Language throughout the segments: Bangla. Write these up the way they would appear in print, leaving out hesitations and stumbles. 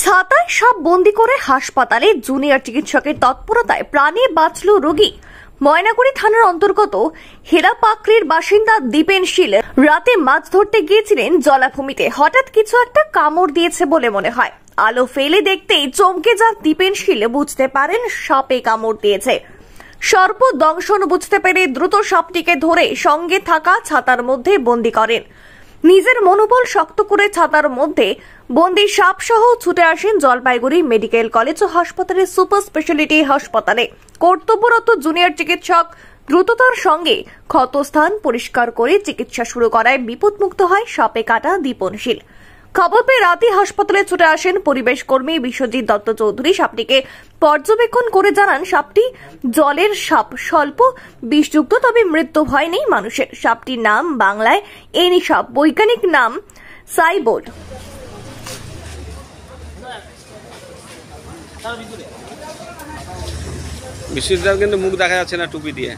ছাতায় সাপ বন্দি করে হাসপাতালে জুনিয়র চিকিৎসকের তৎপরতায় প্রাণে বাঁচল রোগী। ময়নাগুড়ি থানার অন্তর্গত হেরাপাকড়ির বাসিন্দা দীপেন শীল রাতে মাছ ধরতে গিয়েছিলেন জলাভূমিতে। হঠাৎ কিছু একটা কামড় দিয়েছে বলে মনে হয়। আলো ফেলে দেখতেই চমকে যান দীপেন শীল, বুঝতে পারেন সাপে কামড় দিয়েছে। সর্প দংশন বুঝতে পেরে দ্রুত সাপটিকে ধরে সঙ্গে থাকা ছাতার মধ্যে বন্দি করেন। নিজের মনোবল শক্ত করে ছাতার মধ্যে বন্দি সাপ সহ ছুটে আসেন জলপাইগুড়ি মেডিকেল কলেজ ও হাসপাতালের সুপার স্পেশালিটি হাসপাতালে। কর্তব্যরত জুনিয়র চিকিৎসক দ্রুততার সঙ্গে ক্ষতস্থান পরিষ্কার করে চিকিৎসা শুরু করায় বিপদমুক্ত হয় সাপে কাটা দীপেন শীল। খবর পেয়ে রাতে হাসপাতালে ছুটে আসেন পরিবেশ কর্মী বিশ্বজিৎ দত্ত চৌধুরী। সাপটিকে পর্যবেক্ষণ করে জানান সাপটি জলের সাপ, স্বল্প বিষযুক্ত, তবে মৃত্যু হয়নি মানুষের। সাপটির নাম বাংলায় এনি সাপ, বৈজ্ঞানিক নাম সাইবোর্ড। বিশ্বজিৎ কিন্তু মুখ দেখা যাচ্ছে না টুপি দিয়ে।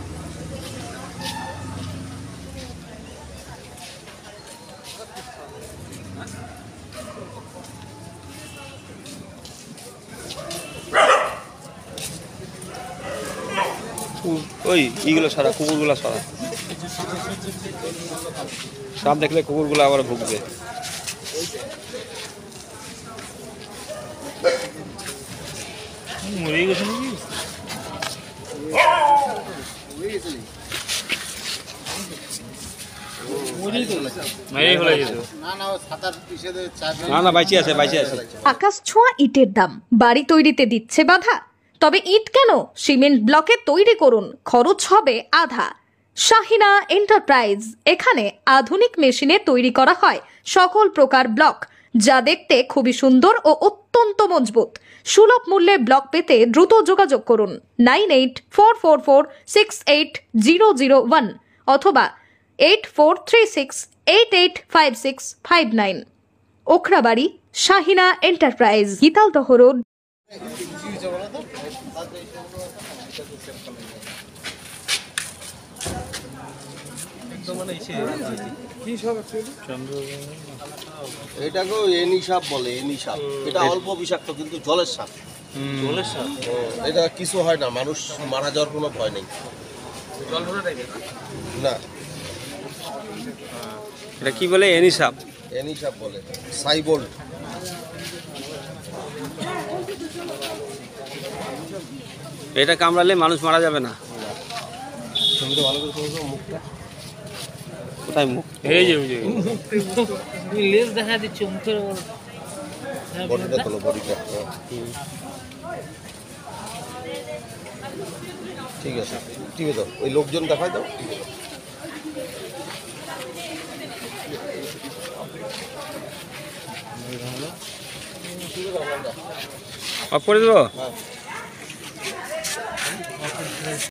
ওই ইগুলো সরা, কুকুরগুলা সরা। সাপ দেখলে কুকুরগুলো আবার ভুগবে। মরে গেছে নাকি? আকাশ ছোঁয়া ইটের দাম, বাড়ি তৈরিতে দিচ্ছে বাধা। তবে ইট কেন, সিমেন্ট ব্লকে তৈরি করুন, খরচ হবে আধা। শাহিনা এন্টারপ্রাইজ, এখানে আধুনিক মেশিনে তৈরি করা হয় সকল প্রকার ব্লক, যা দেখতে খুবই সুন্দর ও অত্যন্ত মজবুত। সুলভ মূল্যে ব্লক পেতে দ্রুত যোগাযোগ করুন 9844468001 অথবা 8436885659। Okhrabari, Shahina enterprise, Gitaldaha road. এটাকেও এনি সাপ বলে, এনি সাপ। এটা অল্প বিষাক্ত কিন্তু জলের সাপ। জলের সাপ এটা কিছু হয় না, মানুষ মারা যাওয়ার কোনো ভয় নেই। না, এটা কি বলে? এনি সাপ। এনি সাপ বলে, সাইবোর্ড। এটা কামড়ালে মানুষ মারা যাবে না। কোথায় মুখ? এই যে লেজ দেখা দিচ্ছে মুখের বডিটা তোলো, বডিটা। ঠিক আছে, ঠিক আছে, ওই লোকজন দেখায় দাও। অফ করে দেবো।